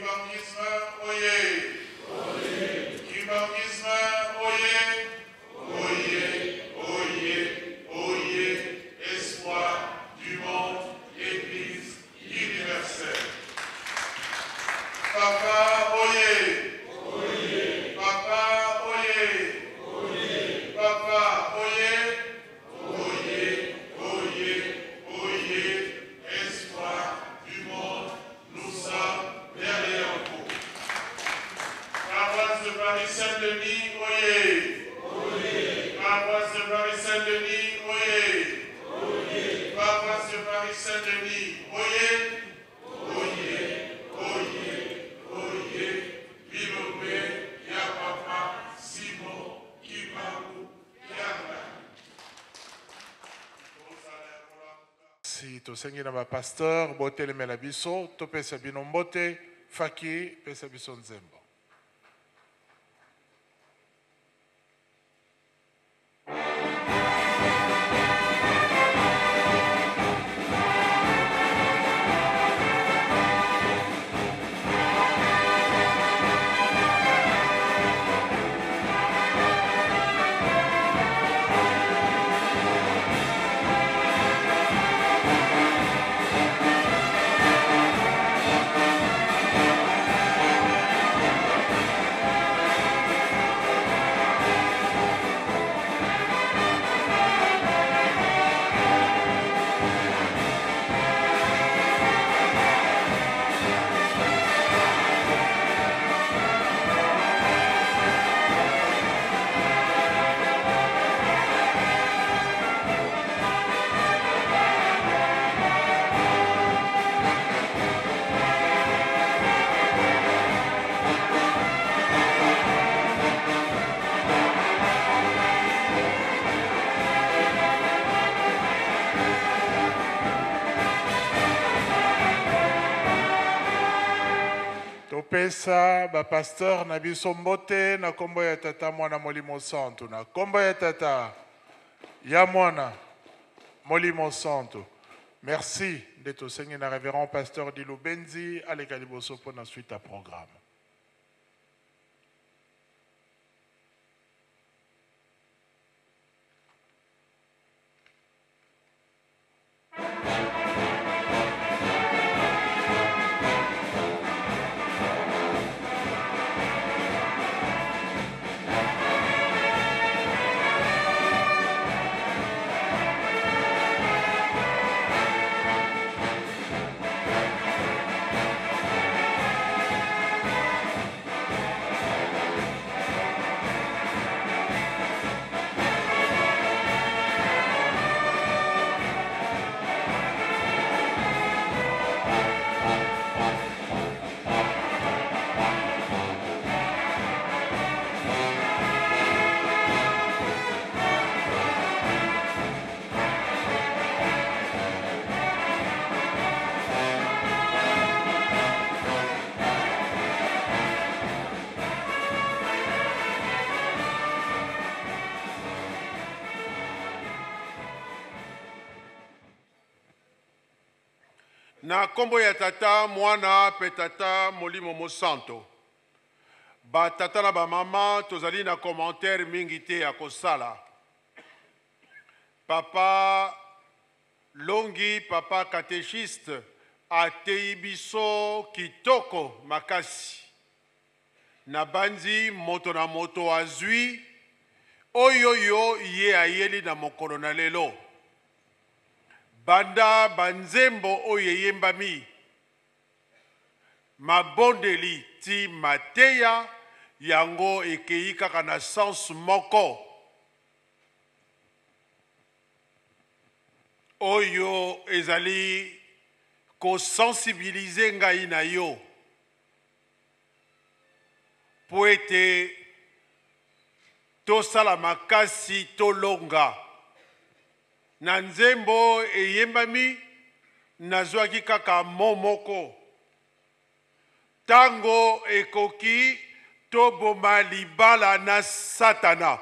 Kibangisme, oyez. Kibangisme, oyez. Oyez, oyez, oyez. Espoir du monde, Église universelle. Papa, oyez. Papa, oyez. Papa, oyez. Oyez, oyez, oyez. Espoir du monde, nous sommes derrière vous. Paroisse de Paris-Saint-Denis, oyez. Paroisse de Paris-Saint-Denis, oyez. Paroisse de Paris-Saint-Denis, oyez. Oyez, oyez, oyez. Bilobé, Yapapa, Simon, Kimaru, Yanga. Si tosengi na bapasteur botelemela biso topesa bino mbote faki pesa biso nzembo. Pesa bapasteur na biso mbote na kombo ya tata mwana molimo santo na kombo ya tata ya mwana molimo santo. Merci de tosengi na révérend pasteur Dilo Benzi aleka liboso pour na suite à programme. Na kombo ya tata mwana pe tata molimo mosanto. Ba tata na ba mama tozali na commentaire mingi te ya kosala. Papa Longi, papa catéchiste atei biso kitoko makasi. Na banzi moto na moto azwi oyoyo ye ayeli na mokolo na lelo. Banda banzembo oye yembami mabondeli ti mateya yango ekei kaka na sens moko oyo ezali ko sensibiliser ngai na yo po ete tosala makasi tolonga na nzembo eyembami nazwaki kaka momoko tango ekoki toboma libala na Satana.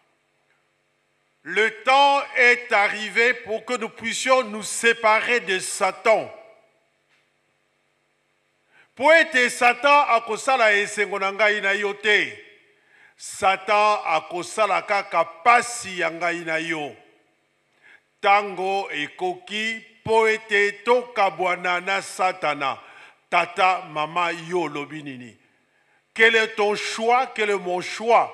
Le temps est arrivé pour que nous puissions nous séparer de Satan, Po ete Satan akosala esengo na ngai na yo te. Satan akosala kaka pasi ya ngai na yo. Tango ekoki po ete tokabwana na Satana. Tata, mama, yo lobi nini. Quel est ton choix? Quel est mon choix?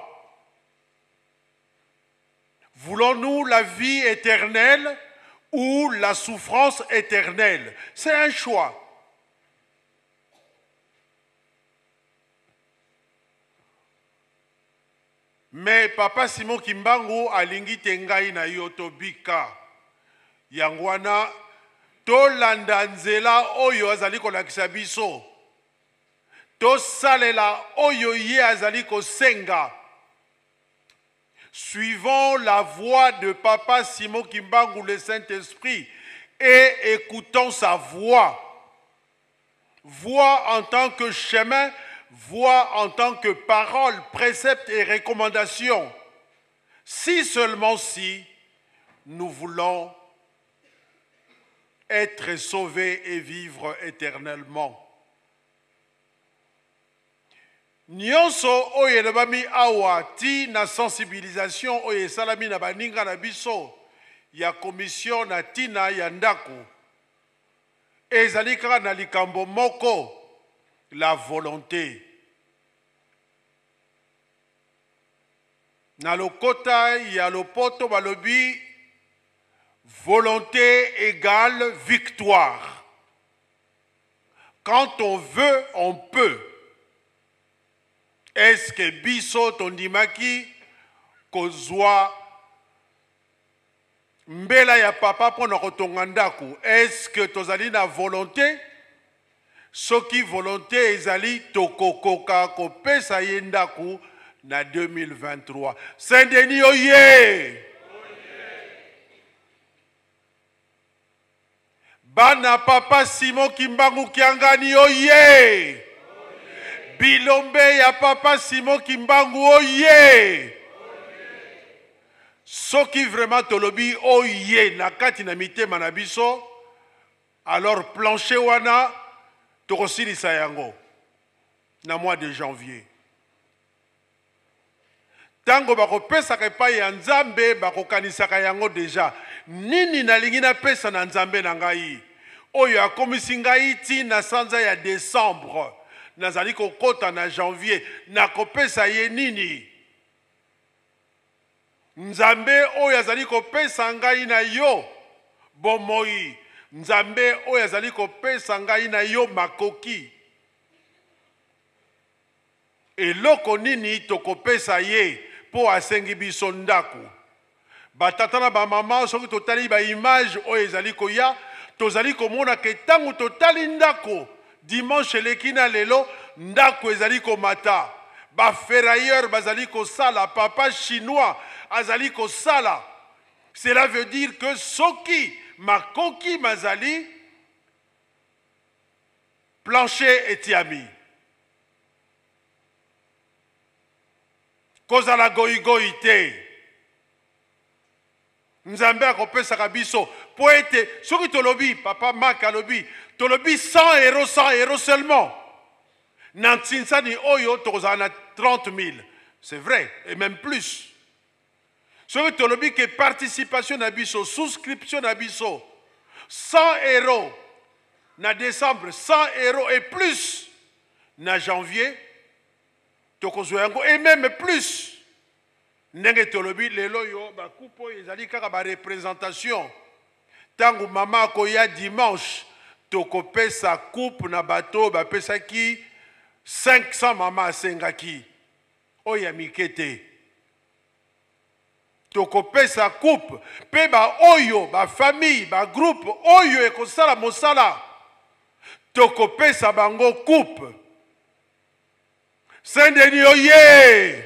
Voulons-nous la vie éternelle ou la souffrance éternelle? C'est un choix. Mais Papa Simon Kimbangu alingi tengai na yo tobika. Yangwana tolanda nzela oyo azali kolakisa biso. Tosalela oyo ye azali kosenga. Suivons la voix de Papa Simon Kimbangu, le Saint-Esprit, et écoutons sa voix. Voix en tant que chemin, voix en tant que parole, précepte et recommandation. Si seulement si nous voulons être sauvés et vivre éternellement. Nyonso oyo elobami awa ti na sensibilisation oyo esalami na baninga na biso ya commission na tina ya ndako ezali kaka na likambo moko, la volonté. Na lokota ya lopoto balobi volonté égale victoire. Quand on veut, on peut. Est-ce que biso tondimaki kozwa mbela ya papa pona kotonga ndako? Est-ce que tozali na volonté? Soki volonté ezali tokokoka kopesa ye ndako na 2023. Saint-Denis oye! Bana Papa Simon Kimbangu Kiangani oye! Bilombe ya Papa Simon Kimbangu oye! Soki vraiment tolobi oye na kati na mitema na biso, alors plancher wana tokosilisa yango na mois de janvier. Tango bakopesaka epai ya Nzambe bakokanisaka yango deja. Nini nalingi na pesa na Nzambe na ngai? Oyo akomisi ngai ti na sanza ya décembre. Nazali kokota na janvier. Nakopesa ye nini? Nzambe oyo azali kopesa ngai na yo bomoi. Nzambe oyo azali kopesa ngai na yo makoki. Eloko nini tokopesa ye po asengi biso ndako? Batata na ba mama soki totali ba image oyo ezali koya, tozali komona ke tango totali ndako dimanche lekina lelo ndako ezali komata. Ba ferrailleur bazali kosala, papa chinois azali kosala. Cela veut dire que soki makoki mazali plancher etiami. Kozala goigoi te. Nzambe akopesaka biso po ete soki tolobi papa Mark alobi tolobi 100 euros seulement. Nantinsani oyo tokozala na 30 000. C'est vrai, et même plus. Soki tolobi que participation na biso, souscription na biso 100 euros na décembre, 100 euros et plus na janvier. Et même plus. Ndenge tolobi lelo yo ba kupo ezali kaka ba représentation. Tangu mama koya dimanche tokopesa coupe na bato ba pesa ki 500 mama asengaki. Oya mikete. Tokopesa coupe pe ba oyo ba famille ba groupe oyo ekosala mosala. Tokopesa bango coupe. Saint-Denis oye!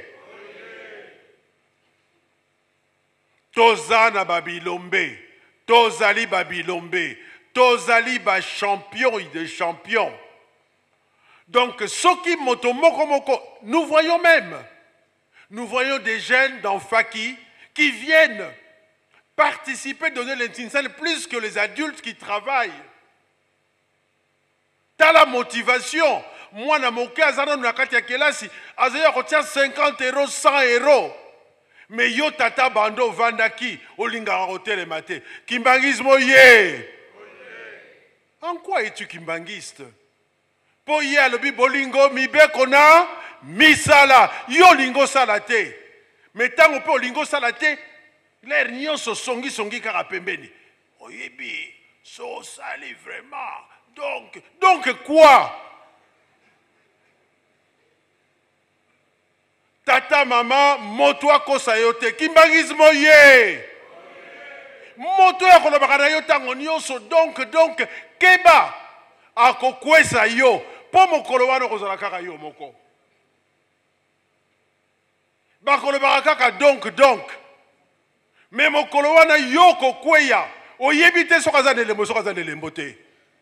Tozana Babilombe, Tozali Babilombe, Tozali ba champion de champions. Donc, Soki Moto Moko Moko, nous voyons des jeunes dans Faki qui viennent participer, donner l'intinsel plus que les adultes qui travaillent. tala motivation mwana moke azana na kati ya kelasi azaya kotia 50 euros 100 euros mais yo tata bando vandaki olingaka kotelema te kimbangisme oye. En quoi es-tu kimbangiste? Po ye alobi bolingo mibeko na misala yo lingo sala te mais tango pe olingo sala te l'air nyonso songi kaka pembeni oyebi so sali vraiment donc quoi? Tata mama moto akosa yo te kimbangisme ye moto ya kolobaka na yo tango nyonso donc keba akokwesa yo po mokolo wana kozala kaka yo moko bakolobaka kaka donc mais mokolo wana yo kokweya oyebi te soki aza na elembo soki aza na elembo te.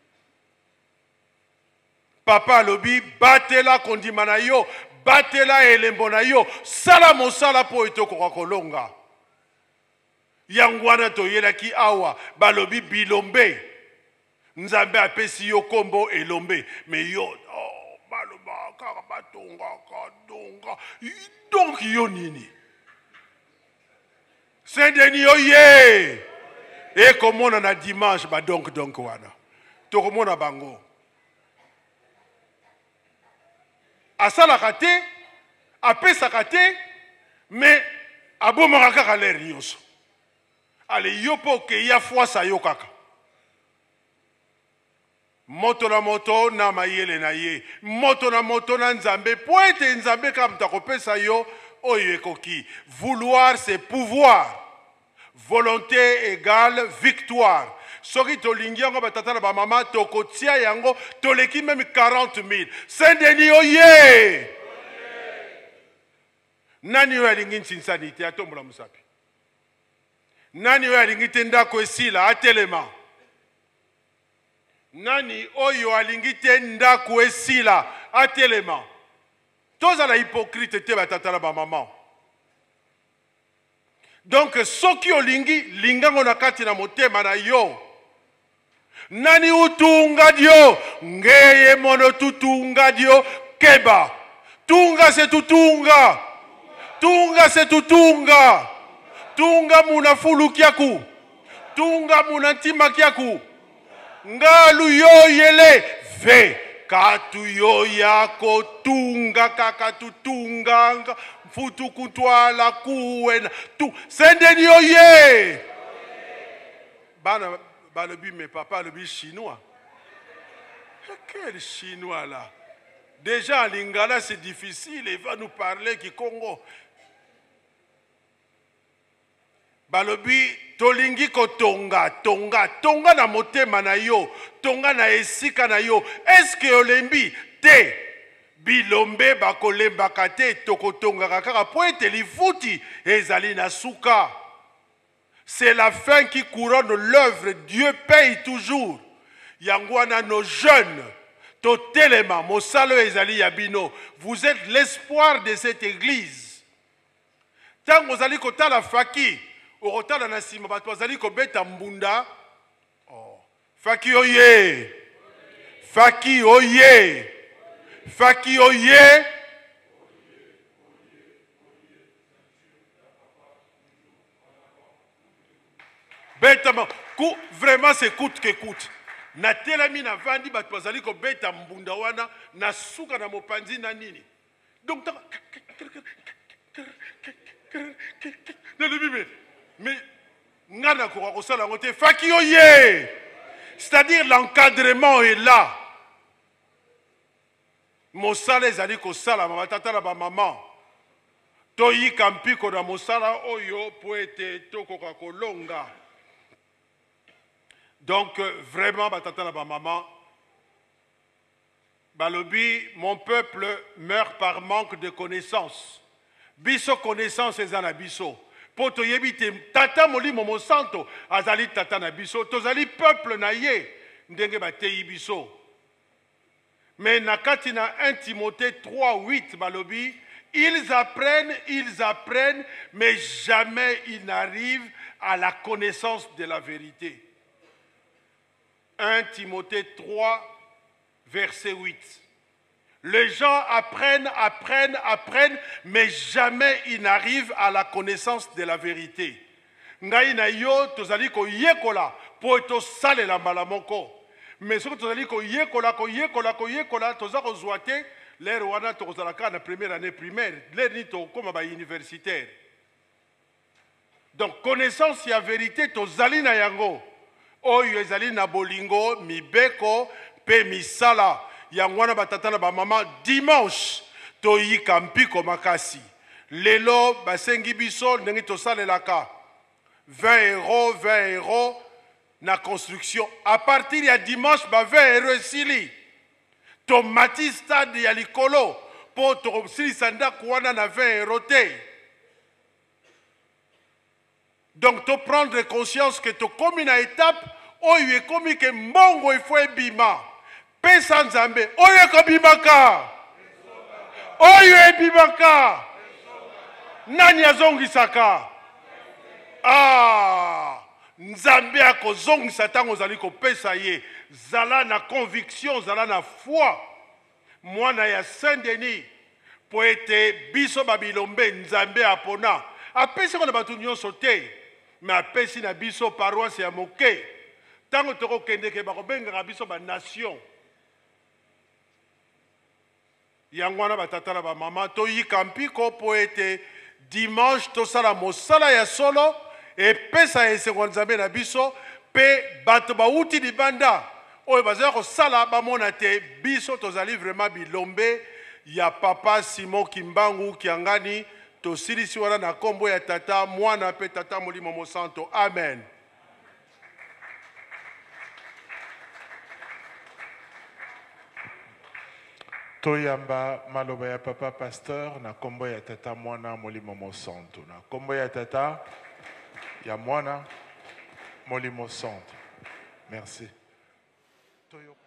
Papa alobi batela kondima na yo batela elembo na yo sala mosala po etokoka kolonga yango wana toyelaki awa balobi bilombe nzambe apesi yo kombo elombe mais yo baloba kaka batongaka donga donc yo nini Saint-Denis oye ekomona na dimanche ba donc wana tokomona bango asalaka te apesaka te mais abomaka kaka l'air nyonso ale yo mpo okeya fwasa yo kaka moto na moto na mayele na ye moto na moto na nzambe po ete nzambe kaka moto akopesa yo oyo ekoki. Vouloir c'est pouvoir, volonté égale victoire. Soki tolingi yango batata na bamama tokotia yango toleki même 40 000. Saint-Denis oye nani oyo alingi ntinsani te atombola mosapi nani oyo alingi te ndako esila atelema nani oyo alingi te ndako esila atelema tozala hypocrite te batata na bamama. Donc soki olingi lingango na kati na motema na yo nani utunga dio ngeye mono tutunga dio keba tunga se tutunga tunga se tutunga tunga muna fulu kiaku tunga muna ntima kiaku ngalu yo yele ve katu yo yako tunga kaka tutunganga futu kutwala kuwena tu Saint-Denis oye bana balobi mais papa lobi chinois. Quel chinois là? Déjà en lingala c'est difficile, il va nous parler qui Congo. Balobi tolingi ko tonga na motema na yo, tonga na esika na yo. Est-ce que olembi te bilombe bakolembaka te tokotonga kaka po ete lifuti ezali na suka? C'est la fin qui couronne l'œuvre. Dieu paye toujours. Yangwana nos jeunes, totelema, mosalo ezali yabino. Vous êtes l'espoir de cette église. Tant que vous allez kotala faki, okotala na sima bato bazali kobeta mbunda. Oh, faki oye. Faki oye. Faki oye. Vraiment c'est coûte que coûte. Na telami na vandi bat bazali ko beta mbunda wana na suka na mopanzi na nini. Donc mais ngana ko ko sala ngote faki oye. C'est-à-dire l'encadrement est là. Mosala ezali ko sala mama tata na ba maman. Toyi kampiko na mosala oyo po ete tokoka kolonga. Donc, vraiment, batata ba maman, balobi, mon peuple meurt par manque de connaissances. Biso connaissance est en biso. Poto yebite, tata moli momo santo, azali tata na biso, tozali peuple na ye, ndenge batei biso. Mais nakati na 1 Timothée 3:8, balobi, ils apprennent, mais jamais ils n'arrivent à la connaissance de la vérité. 1 Timothée 3, verset 8. Les gens apprennent, mais jamais ils n'arrivent à la connaissance de la vérité. Ngai na yo tozali ko yekola po to salela mbala moko. Mais ce que tozali ko yekola toza ko zoate l'air wana tozalaka na première année primaire, l'air ni to comme ba universitaire. Donc connaissance ya vérité tozali na yango. Oyo ezali na bolingo mibeko pe misala. Yangwana batatana ba mama dimanche toyika mpiko makasi. Lelo basengi biso ndenge tosalelaka 20 euros na construction. À partir ya dimanche ba 20 euros esili. Tomati stade ya likolo po tosilisa ndako wana na 20 euros te. Donc to prendre conscience que to komi na étape oyo ekomi ke mbongo ifo ebima. Pesa nzambe oyo ekobimaka. Oyo ebimaka. Nani azongisaka? Nzambe akozongisa tango ozali kopesa ye. Zala na conviction, zala na foi. Mwana ya Saint-Denis po ete biso babilombe nzambe apona. Apesi ko na batu nyonso te, mais apesi na biso paroisse ya moke. Tango toko kendeke bakobengaka biso ba nation. Yangwana batatala ba mama toyika mpiko po ete dimanche tosala mosala ya solo epesa esengo nzambe na biso pe bato bauti libanda oyo bazala kosala bamona te biso tozali vraiment bilombe ya papa Simon Kimbangu Kiangani tosilisi wana na kombo ya tata mwana pe tata molimo mosanto. Amen. Toyamba maloba ya papa pasteur na kombo ya tata mwana molimo mosanto. Na kombo ya tata ya mwana molimo santo. Merci. Toyo